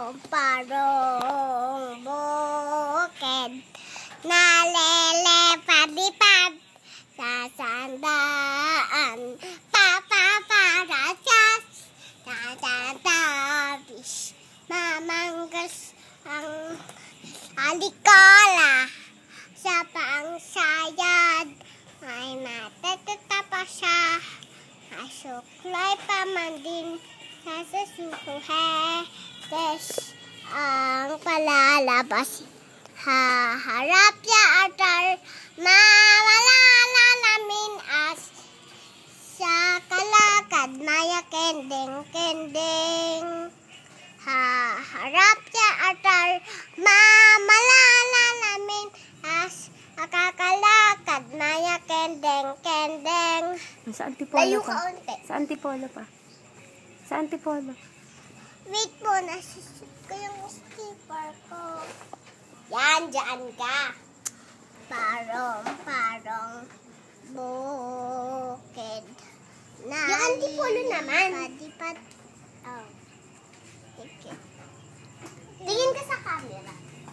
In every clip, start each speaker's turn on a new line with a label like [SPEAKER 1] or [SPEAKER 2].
[SPEAKER 1] parong bukid, nalilipad-lipad sa sandaan, papaparasyas sa dadabis, mamanggas ang alikola sa pangsayad, ay matatapa siya, asuklay pa man din sa susuhe, des ang palalabas, haharap ya atar, mamalalamin as sa kalakad, maya kending-kending, haharap ya atar, mamalalamin as kakalakad, maya kending-kending.
[SPEAKER 2] Sa Antipolo
[SPEAKER 1] Layo
[SPEAKER 2] pa.
[SPEAKER 1] ka unti.
[SPEAKER 2] Sa Antipolo pa. Sa Antipolo.
[SPEAKER 1] Wait mo, nasisip ko yung skipper ko. Yan, dyan ka. Parong bukid. Yung Antipolo naman. Padipad. Oh. Okay. Tingin ka sa camera.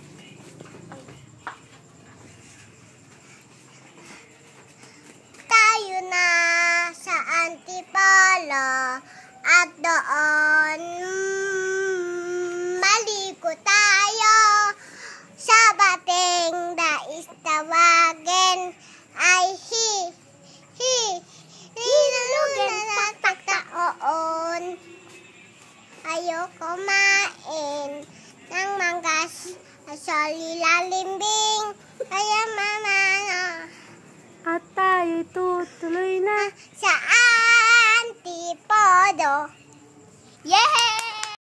[SPEAKER 1] Tayo na sa Antipolo at doon maligo tayo sa bating dais tawagin ay hinunugan sa pagtaon. Ayoko kumain ng manggas sa lilalimbing, kaya mamano
[SPEAKER 2] At tayo tutuloy na
[SPEAKER 1] sa Antipolo. Yeah!